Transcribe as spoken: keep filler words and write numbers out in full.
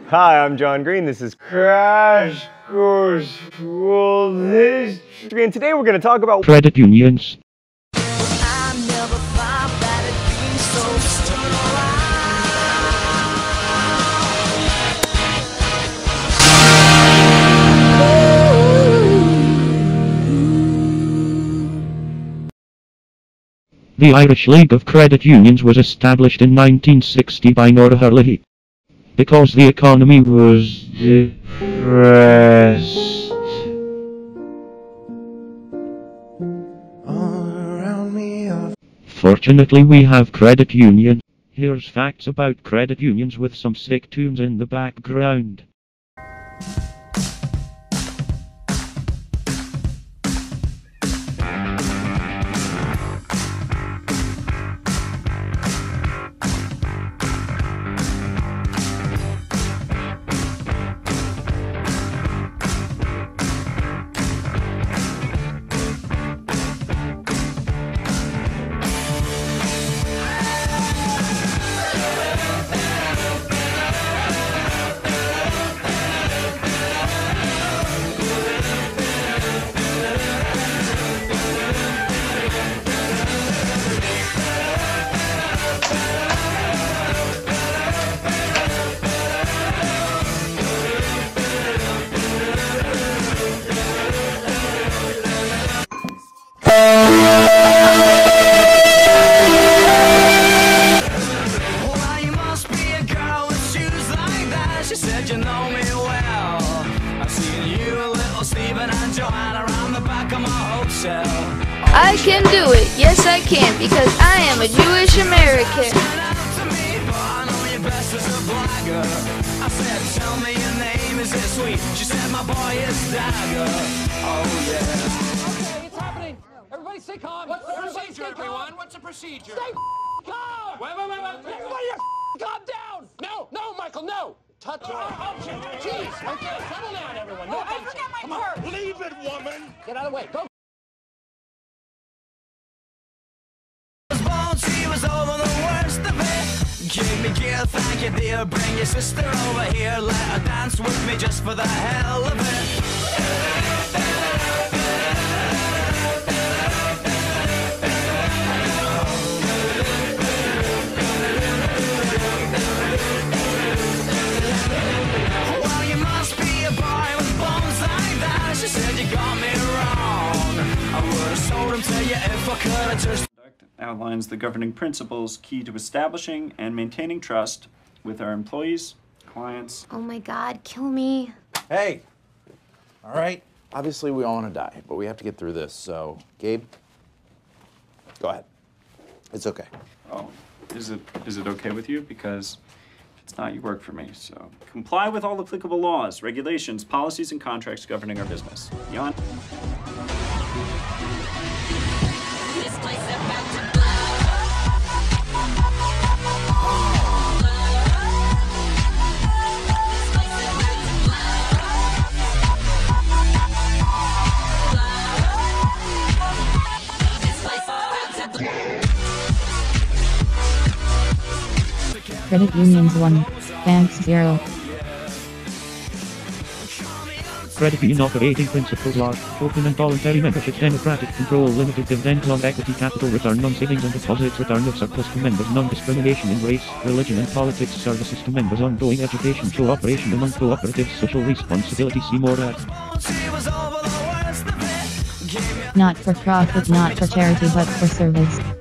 Hi, I'm John Green. This is Crash Course World History, and today we're going to talk about credit unions. The Irish League of Credit Unions was established in nineteen sixty by Norah Hurley because the economy was depressed. Fortunately, we have credit unions. Here's facts about credit unions with some sick tunes in the background. You know me well. I've seen you, little Stephen and Joanna around the back of my hotel. Oh, I can do it, yes I can, because I am a Jewish American. To me, but I know you best as a blagger. I said, tell me your name, is it sweet? She said, my boy is Dagger. Oh yeah. Okay, it's happening. Everybody stay calm. What's the Everybody procedure, stay calm. everyone? What's the procedure? Stay calm. Wait, wait, wait, wait. Everybody calm down. No, no, Michael, no. Touch her. Oh, jeez. Okay, settle down, everyone. No, I forgot my purse. Leave it, woman. Get out of the way. Go. She was over the worst of it. Give me gear, thank you dear. Bring your sister over here. Let her dance with me just for the hell of it. Well, you must be a boy with bones like that. She said you got me wrong. I would have sold him to you if I could have just outlines the governing principles key to establishing and maintaining trust with our employees, clients. Oh my God, kill me. Hey, all right. Obviously, we all want to die, but we have to get through this. So, Gabe, go ahead. It's okay. Oh, is it is it okay with you? Because if it's not, you work for me. So comply with all applicable laws, regulations, policies, and contracts governing our business. Beyond. Credit unions one, banks zero. Credit union operating principles are open and voluntary membership, democratic control, limited dividend on equity, capital return on savings and deposits, return of surplus to members, non-discrimination in race, religion and politics, services to members, ongoing education, cooperation among cooperatives, social responsibility. See more at Not for profit, not for charity, but for service.